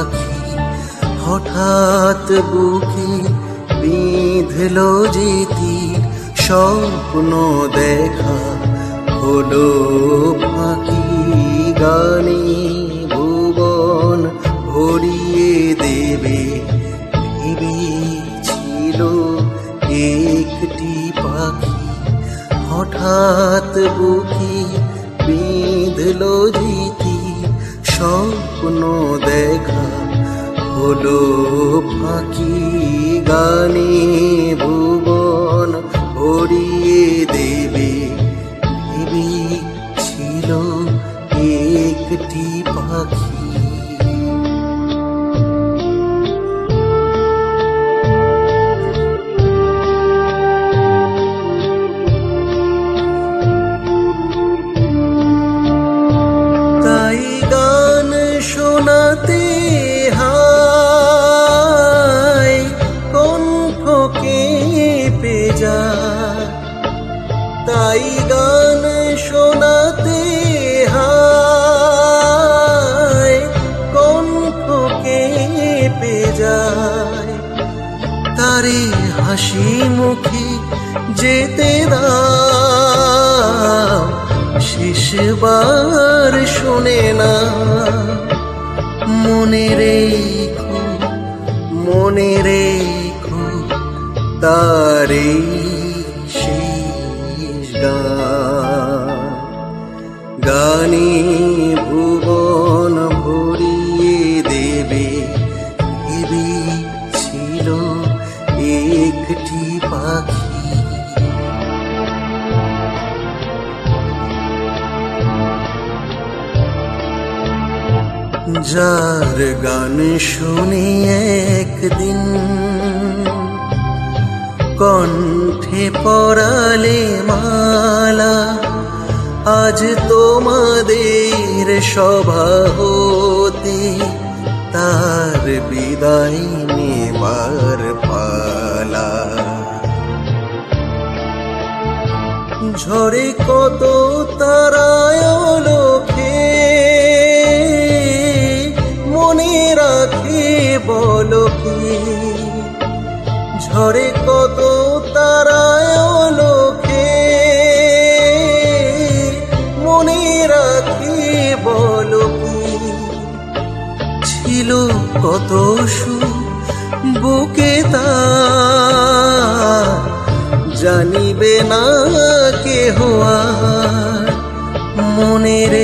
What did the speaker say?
পাখি হঠাৎ বুকে বিঁধলো যে তীর, স্বপ্ন দেখা হলো ফাঁকি। গানে ভুবন ভরিয়ে দেবে ভেবেছিল একটি পাখি হঠাৎ বুকে বিঁধলো যে তীর, স্বপ্ন দেখা হলো ফাঁকি। গানে ভুবন ভরিয়ে দেবে ভেবেছিল একটি পাখি। তাই গান শোনাতে হায় কণ্ঠ কেঁপে যায়, তাই গান শোনাতে হায় কণ্ঠ কেঁপে যায়। তারে হাসি মুখে যেতে দাও, শেষবার শোনে না। মনে রেখো তারে শেষ গান। গানে ভুবন ভরিয়ে দেবে ভেবেছিল একটি পাখি। যার গান শুনে একদিন কণ্ঠে পরালে মালা, আজ তোমাদের সভা হতে তার বিদায় নেবার পালা। ঝরে কত তারায় লোকে মনে রাখে বলো কে, ঝরে কত তারায় লোকে মনে রাখে বলো কে। ছিল কত সুখ বুকে তার, জানিবে না কেহ আর। মনে